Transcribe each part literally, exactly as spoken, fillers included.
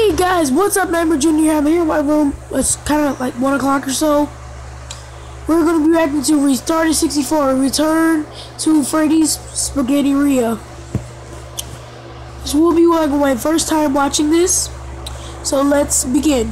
Hey guys, what's up? Nightmare Junior I'm here in my room. It's kind of like one o'clock or so. We're going to be reacting to Restarted sixty-four, Return to Freddy's Spaghetteria. This will be like my first time watching this, so let's begin.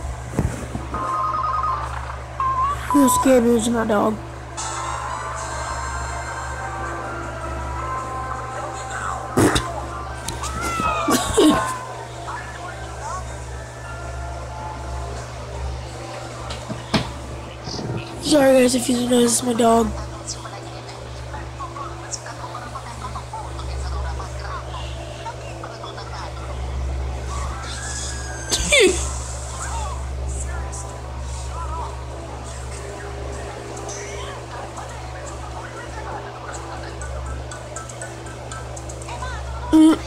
Who scared me? It's my dog. Sorry guys if you notice, it's my dog. mm.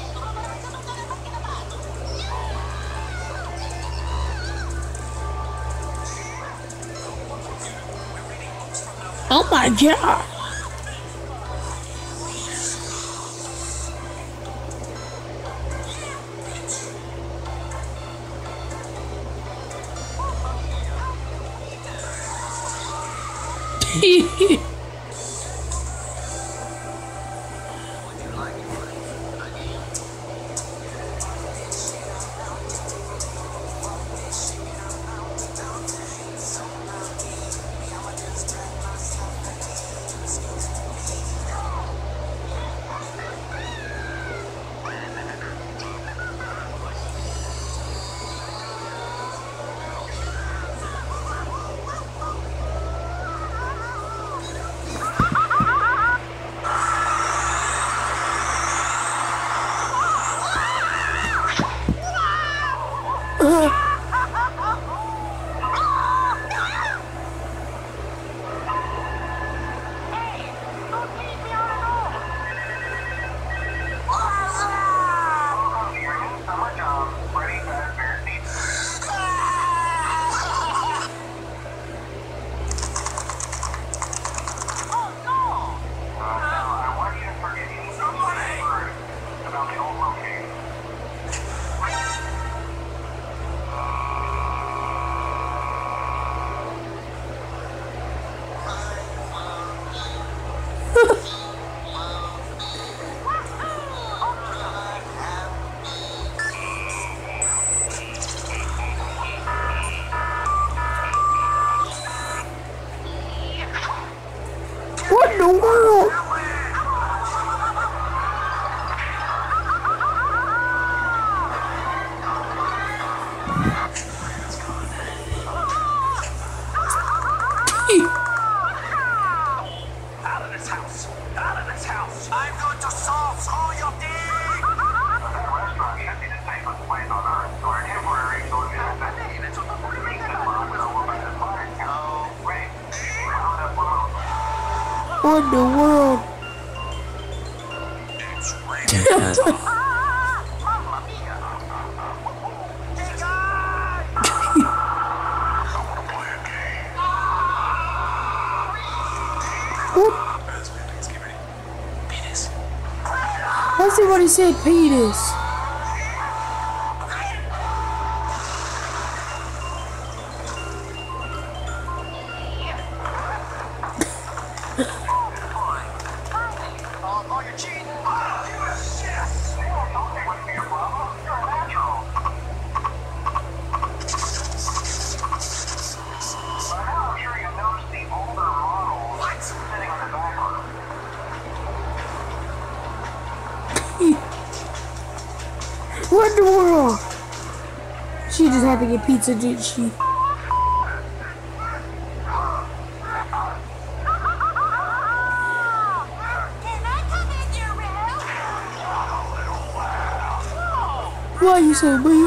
Oh my god! What in the world? Out of this house! Out of this house! I'm going to solve all your things! That restaurant should be the safest place on earth, so our temporary solution is that oh, wait. What in the world? It's raining. Mamma mia! Hey guys! I want to play a game. Penis. Let's see what he said, penis. Oh, you're cheating! Oh, yes! Don't wouldn't be a problem. You're a natural. By now, I'm sure you noticed the older model what? sitting on the back room. What in the world? She just had to get pizza, didn't she? Why you so mean?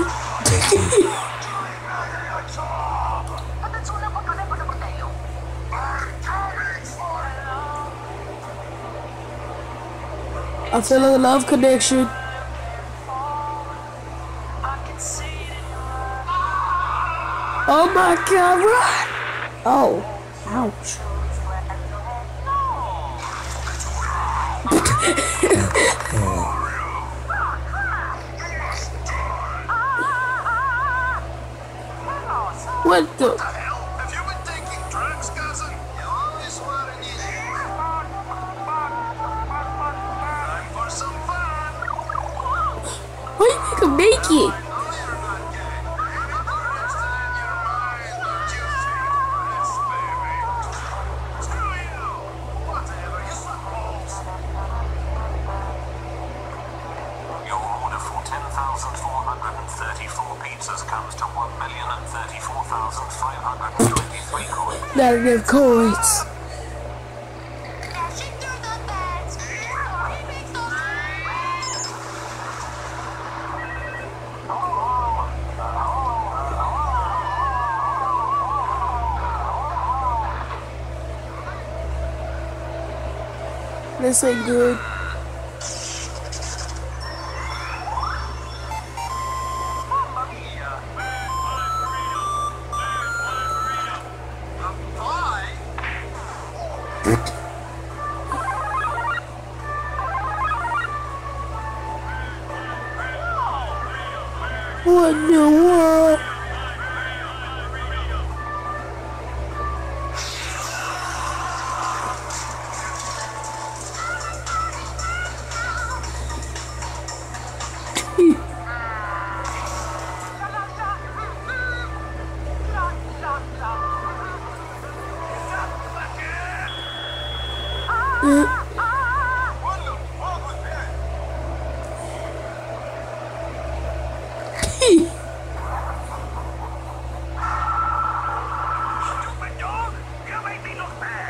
I feel a love connection. Oh my god, run! Oh, ouch. What the? What the hell? Have you been taking drugs, cousin? You always want to need it. Time for some fun. Why you make him naked? I know you're not gay. Next time you're mine, don't you think? Yes, baby. Screw you. Whatever, you suck balls. Your order for ten thousand four hundred thirty-four pizzas comes to one million thirty-four thousand five hundred twenty-three coins. Not enough coins. Dashing through the beds. He makes those This ain't good. Mamma mia. A pie? What in the world? What the fuck was that? Stupid dog! You made me look bad!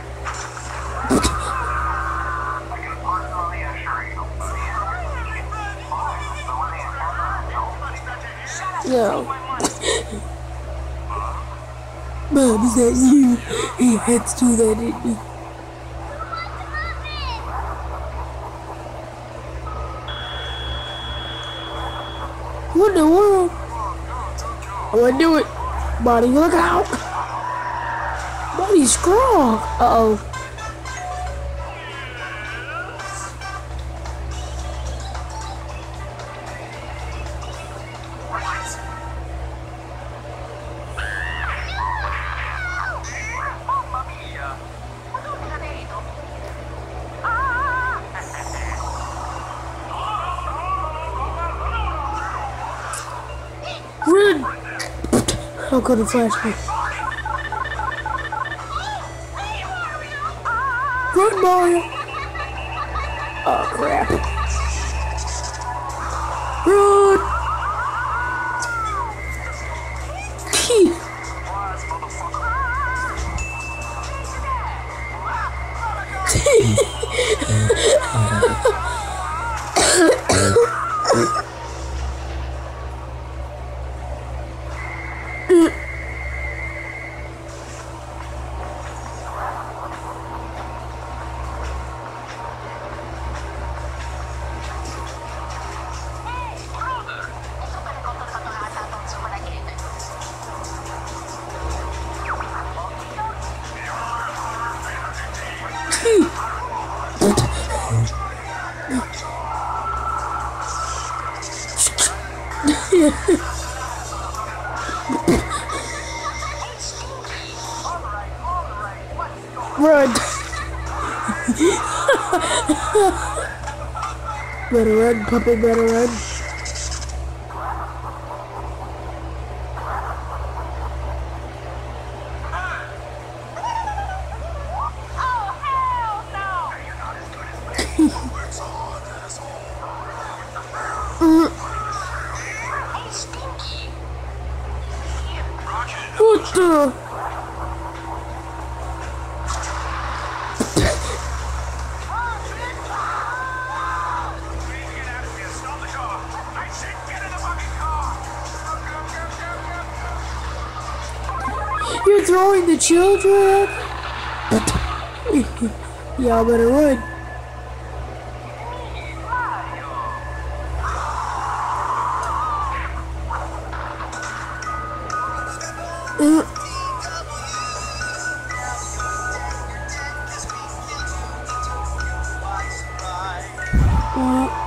I can personally assure you, No. Mom, is that you? He had to do that, didn't he? What in the world? I'm gonna do it. Buddy, look out. Buddy's strong. Uh-oh. Mamma mia! Run! How could it flash me? Run, Mario! Oh, crap. Run! Phew. Wise motherfucker! Run! Better run, puppy, better run. What the? You're throwing the children? Y'all better run. Uh, uh.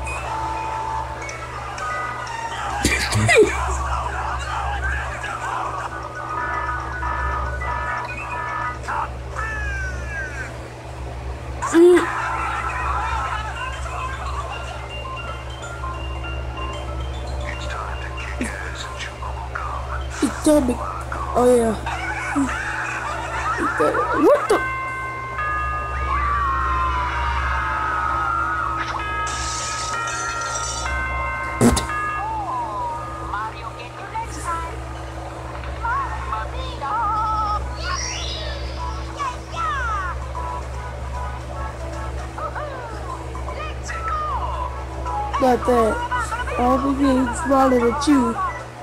It's time. Oh yeah. What the? Mario, get you next time. Mamma mia! Yeah, yeah! Let's go! Got that. All the games smiling at you.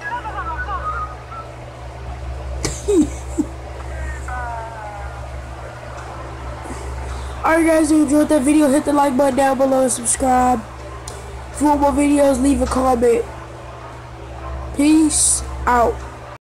Alright guys, if you enjoyed that video, hit the like button down below and subscribe. If you want more videos, leave a comment. Peace out.